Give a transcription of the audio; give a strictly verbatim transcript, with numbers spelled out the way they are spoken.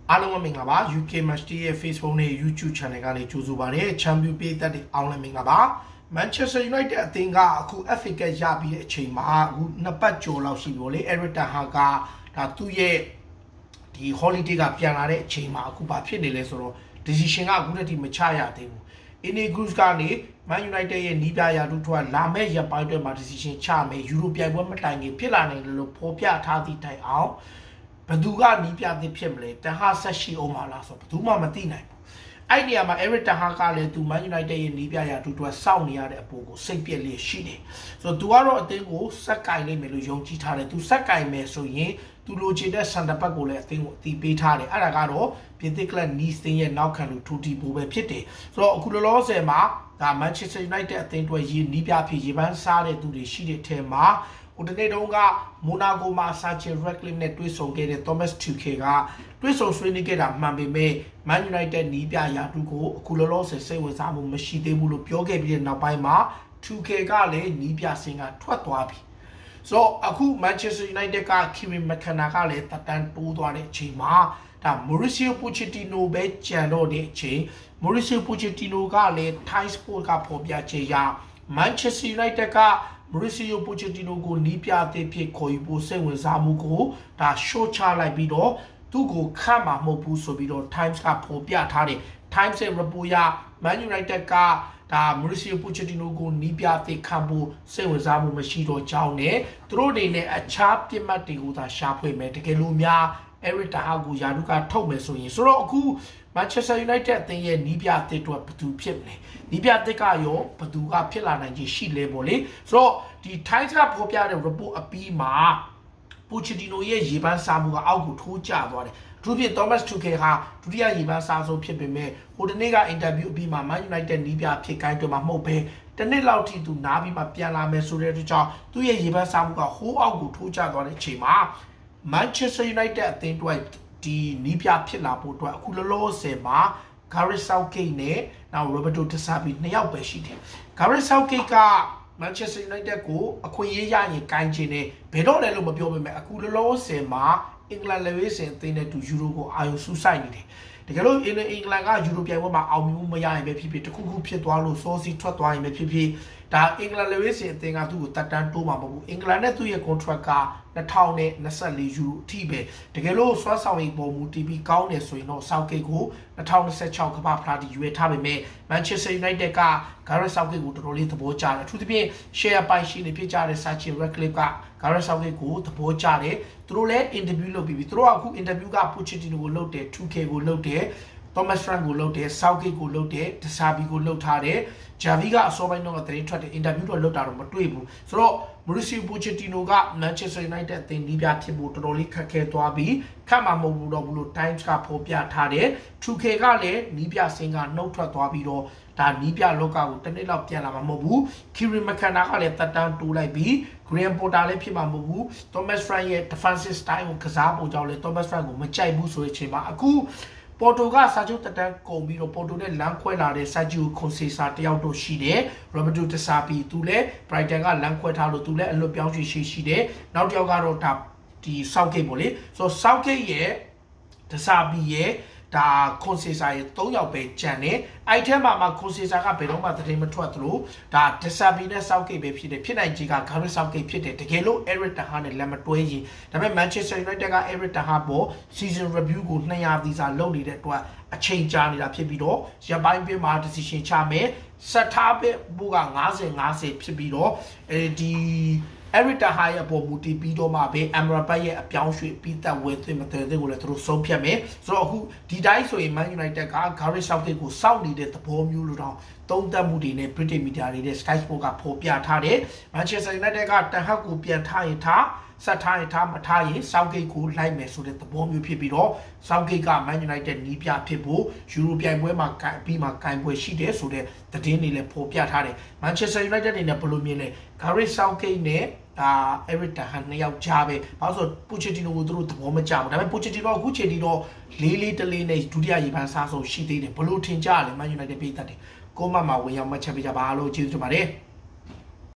အားလုံးပဲမင်္ဂလာပါ U K Match Day ရဲ့ Facebook နဲ့ YouTube Channel ကနေကြိုဆိုပါရစေ Champion ပြည်သက်တွေအားလုံးမင်္ဂလာပါ Manchester United အသင်းကအခု F A Cup ရပြီးတဲ့အချိန်မှာအခုနှစ်ပတ်ကျော်လောက်ရှိပြီလေ Eric Ten Hag ကဒါသူ့ရဲ့ဒီ holiday ကပြန်လာတဲ့အချိန်မှာအခုဘာဖြစ်နေလဲဆိုတော့ decision ကအခုတည်းကမချရသေးဘူး Ine Cruz ကနေ Man United ရဲ့နီးပြရာထူးထွားလာမဲ့ရပ်ပိုင်းတွေမှာ decision ချမယ် Euro ပြိုင်ပွဲမတိုင်ခင်ဖြစ်လာနိုင်တယ်လို့ဖော်ပြထားသည့်တိုင်အောင်ဘယ်သူကနီးပြသစ်ဖြစ်မလဲတဟဆက်ရှိအောင်မလားဆိုဘယ်သူမှမသိနိုင်ဘူးအဲ့ဒီနေရာမှာ Eric Ten Hag ကလည်းသူ Man United ရဲ့နီးပြရာထူးထွားစောင့်နေရတဲ့အပေါ်ကိုစိတ်ပြက်လေးရှိတယ်ဆိုတော့သူကတော့အသင်းကိုစက်ကင်နိုင်မယ်လို့ယုံကြည်ထားတယ်သူစက်ကင်မယ်ဆိုရင်သူလိုချင်တဲ့ center back ကိုလည်းအသင်းကိုအတီးပေးထားတယ်အဲ့ဒါကတော့ပြင်သစ်ကလပ် Nice ရဲ့နောက်ခံလူထူတီပိုပဲဖြစ်တယ်ဆိုတော့အခုလောလောဆယ်မှာဒါ Manchester United အသင်းတွေရေးနီးပြဖြစ်ရေပန်းစားတဲ့သူတွေရှိတဲ့ထဲမှာဟိုတနေ့တုန်းကမိုနာဂိုမှာဆာချင်ရက်လစ်နဲ့တွေ့ဆုံခဲ့တဲ့ Thomas Tuchel ကတွေ့ဆုံဆွေးနွေးခဲ့တာမှန်ပေမဲ့ Man United နီးပြရာထူးကိုအခုလောလောဆယ်စိတ်ဝင်စားမှုမရှိသေးဘူးလို့ပြောခဲ့ပြီးတဲ့နောက်ပိုင်းမှာ Tuchel ကလည်းနီးပြစင်ကထွက်သွားပြီဆိုတော့အခု Manchester United က Kieran McKenna ကလည်းတတန်းတိုးသွားတဲ့အချိန်မှာဒါ Mauricio Pochettino ပဲကြံတော့တဲ့အချိန် Mauricio Pochettino ကလည်း Thai Sport ကဖော်ပြချက်အရ Manchester United ကMauricio Pochettino ကိုနီးပြတဲ့ဖြစ်ခေါ်ယူဖို့စိတ်ဝင်စားမှုကိုဒါ short ချလိုက်ပြီးတော့သူ့ကိုခတ်မှာမဟုတ်ဘူးဆိုပြီးတော့ Times ကဖော်ပြထားတယ် Times ရဲ့ report ရ Man United ကဒါ Mauricio Pochettino ကိုနီးပြတဲ့ခံဖို့စိတ်ဝင်စားမှုမရှိတော့ကြောင်းနဲ့သူတို့တွေနဲ့အခြားပြစ်မှတ်တွေကိုသာရှာဖွေမယ်တကယ်လို့များ Eric Ten Hag ကိုယာဒုကထုတ်မယ်ဆိုရင်ဆိုတော့အခု Manchester United အသင်းရဲ့နီးပြတဲ့အတွက်ဘယ်သူဖြစ်မလဲနီးပြတဲ့ကရောဘယ်သူကဖြစ်လာနိုင်ခြင်းရှိလဲပေါ့လေဆိုတော့ဒီ Times ကဖော်ပြတဲ့ report အပြီးမှာ Pochettino ရဲ့ရေပန်းစားမှုကအောက်ကိုထိုးကျသွားတယ်အထူးဖြင့် Thomas Tuchel ဟာဒုတိယရေပန်းစားဆုံးဖြစ်ပေမဲ့ဟိုတနေ့က interview အပြီးမှာ Man United နီးပြဖြစ်ကိုင်းတွေမှာမဟုတ်ပဲတနစ်လောက်ထိသူနားပြီးမှပြန်လာမယ်ဆိုတဲ့အတွက်ကြောင့်သူ့ရဲ့ရေပန်းစားမှုကဟိုးအောက်ကိုထိုးကျသွားတဲ့အချိန်မှာ Manchester United အသင်းတွေဒီနီးပြဖြစ်လာဖို့အတွက်အခုလောလောဆယ်မှာ Gareth Southgate နဲ့နောက် Roberto De Zerbi နှစ်ယောက်ပဲရှိတယ် Gareth Southgate က Manchester United ကိုအခွင့်အရေးရရင်ကိုင်းချင်တယ်ဘယ်တော့လဲလို့မပြောပေမဲ့အခုလောလောဆယ်မှာအင်္ဂလန်လက်ဝဲစင်အသင်းနဲ့တူယူရိုကိုအာရုံစူးစိုက်နေတယ်တကယ်လို့အင်္ဂလန်ကယူရိုပြိုင်ပွဲမှာအောင်မြင်မှုမရရင်ပဲဖြစ်ဖြစ်တခုခုဖြစ်သွားလို့စောစီထွက်သွားရင်ပဲဖြစ်ဖြစ်ဒါအင်္ဂလန်လက်ဝဲစင်အသင်းကသူ့ကိုတက်တန်းတိုးမှာမဟုတ်ဘူးအင်္ဂလန်နဲ့သူ့ရဲ့ contract ကtwo thousand twenty-fourယူရိုအထိပဲတကယ်လို့စွမ်းဆောင်ရည်ပေါ်မူတည်ပြီးကောင်းတယ်ဆိုရင်တော့ Southgate ကိုtwo thousand twenty-sixကမ္ဘာဖလားတီရွေးထားပေမဲ့ Manchester United က Gareth Southgate ကိုတော်တော်လေးသဘောကျတယ်အထူးသဖြင့် share ပိုင်ရှင်တွေဖြစ်ကြတဲ့ Sachin Ratcliffe က Gareth Southgate ကိုသဘောကျတယ်သူတို့လည်း interview လုပ်ပြီးပြီသူတို့ကအခု interview က Pochettino ကိုလုပ်တယ် Tuchel ကိုလုပ်တယ်Thomas Frank ကိုလုပ်တယ် Southgate ကိုလုပ်တယ် De Zerbi ကိုလုပ်ထားတယ် Javi ကအစောပိုင်းတော့သတင်းထွက်တယ် interview တော့လုပ်တာတော့မတွေ့ဘူးဆိုတော့ Mauricio Pochettino က Manchester United အသင်းနီးပြဖြစ်ဖို့တော်တော်လေးခက်ခဲသွားပြီးခက်မှာမဟုတ်ဘူးတော့ဘူးလို့ Times ကဖော်ပြထားတယ် Tuchel ကလည်းနီးပြစင်ကနှုတ်ထွက်သွားပြီးတော့ဒါနီးပြလောကကိုတစ်နှစ်လောက်ပြန်လာမှာမဟုတ်ဘူး Kieran McKenna ကလည်းတက်တန်းတိုးလိုက်ပြီး Graham Potter လည်းဖြစ်မှာမဟုတ်ဘူး Thomas Frank ရဲ့ defensive style ကိုကစားပုံကြောင့်လည်း Thomas Frank ကိုမကြိုက်ဘူးဆိုတဲ့အချိန်မှာအခုပေါ်တိုကစာချုပ်တက်တန်းကုန်ပြီးတော့ပေါ်တိုနဲ့လမ်းခွဲလာတဲ့ Sergio Conceição တယောက်တော့ရှိတယ် Roberto De Zerbi သူလည်း Brighton ကလမ်းခွဲထားလို့သူလည်းအလွတ်ပြောင်းရွှေ့ရှိရှိတယ်နောက်တစ်ယောက်ကတော့ဒါဒီ Southgate ပေါ့လေဆိုတော့ Southgate ရဲ့ De Zerbi ရဲ့ဒါ Conceição ရဲ့threeယောက်ပဲကြံတယ်အဲ့ထဲမှာမှ Conceição ကဘယ်တော့မှသတင်းမထွက်သလိုဒါ De Zerbi နဲ့ Southgate ပဲဖြစ်တယ်ဖြစ်နိုင်ကြီးက Gareth Southgate ဖြစ်တယ်တကယ်လို့ Eric Ten Hag နဲ့လက်မတွဲရင်ဒါပေမဲ့ Manchester United က Eric Ten Hag ပေါ် season review ကိုtwo hundredဗီဇာလုပ်နေတဲ့အတွက်အချိန်ကြာနေတာဖြစ်ပြီးတော့ရပ်ပိုင်းပြမှာ decision ချမယ်ဆက်ထားပဲဘူးကfifty fiftyဖြစ်ပြီးတော့အဲဒီ Eric Ten Hag ရဲ့ပေါ်မူတည်ပြီးတော့မှပဲ Amrabat ရဲ့အပြောင်းရွှေ့ပြီးသက်ဝဲသွင်းမသွင်းတဲ့ကိုလည်းသူတို့ဆုံးဖြတ်မယ်ဆိုတော့အခုဒီတိုင်းဆိုရင် Man United က Gareth Southgate ကိုစောင့်နေတဲ့သဘောမျိုးလို့တော့သုံးသပ်မှုတွေနဲ့ British media တွေနဲ့ Sky Sport ကဖော်ပြထားတယ် Manchester United က Ten Hag ကိုပြန်ထားရင်ထားဆက်ထားရင်ထားမထားရင် Southgate ကိုလိုက်မယ်ဆိုတဲ့သဘောမျိုးဖြစ်ပြီးတော့ Southgate က Man United နီးပြဖြစ်ဖို့ယူရိုပြိုင်ပွဲမှာကန်ပြီးမှကန်ပွဲရှိတယ်ဆိုတဲ့သတင်းတွေလည်းဖော်ပြထားတယ် Manchester United တွေနဲ့ဘယ်လိုမြင်လဲ Gareth Southgate နဲ့ဒါ Eric Ten Hag နှစ်ယောက်ကြားပဲဘာလို့ဆို Pochettino ကိုသူတို့သဘောမကျဘူးဒါပေမဲ့ Pochettino အခုချိန်ထိတော့လေးလေးတလေးနဲ့ဒုတိယရေပန်းစားဆုံးရှိသေးတယ်ဘယ်လိုထင်ကြလဲ Man United ပြည်သက်တယ်ကိုမမှာဝင်ရောက်မှတ်ချက်ပေးကြပါလို့ကျေးဇူးတင်ပါတယ်